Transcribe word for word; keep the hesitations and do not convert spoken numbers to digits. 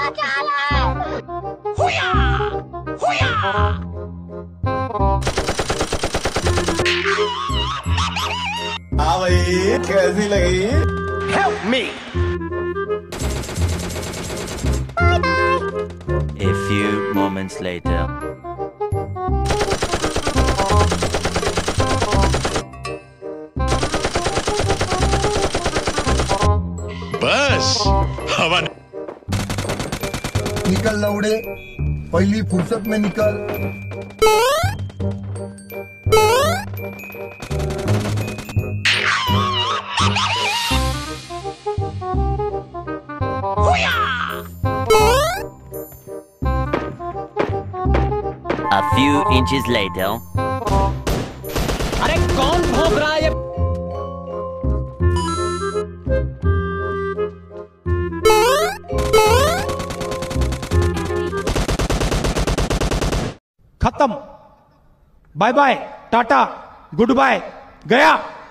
हुया, हुया। हाँ भाई, कैसी लगी? Help me. A few moments later. बस हवा निकल लौड़े, पहली फुर्सत में निकल। A few inches later. अरे कौन भौंक रहा है? खत्म। Bye bye, tata, goodbye, गया।